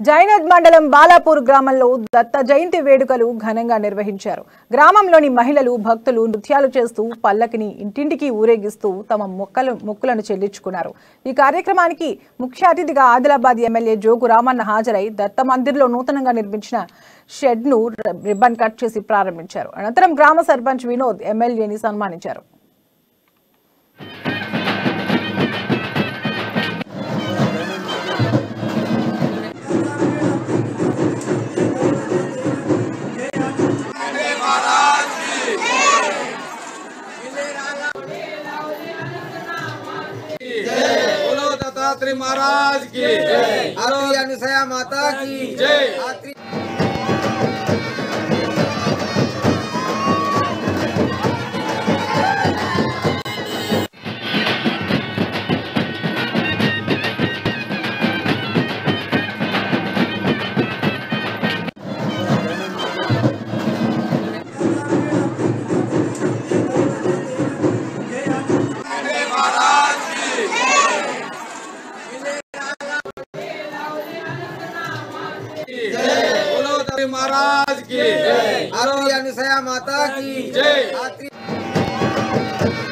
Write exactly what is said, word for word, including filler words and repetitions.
జైనద్ మండలం బాలాపూర్ గ్రామంలో దత్త జయంతి వేడుకలు ఘనంగా నిర్వహించారు. గ్రామంలోని మహిళలు భక్తులు నృత్యాలు చేస్తూ పల్లకిని ఇంటింటికి ఊరేగిస్తూ తమ మొక్కలు మొక్కులను చెల్లించుకున్నారు. ఈ కార్యక్రమానికి ముఖ్య అతిథిగా ఆదిలాబాద్ ఎమ్మెల్యే జోగు రామన్న హాజరై దత్త మందిర్లో నూతనంగా నిర్మించిన షెడ్ ను రిబ్బన్ కట్ చేసి ప్రారంభించారు. అనంతరం గ్రామ సర్పంచ్ వినోద్ ఎమ్మెల్యేని సన్మానించారు. दत्तात्रेय महाराज की जय, आत्री अनुसया माता की जय। महाराज की जय, आत्री अनुसया माता की जय।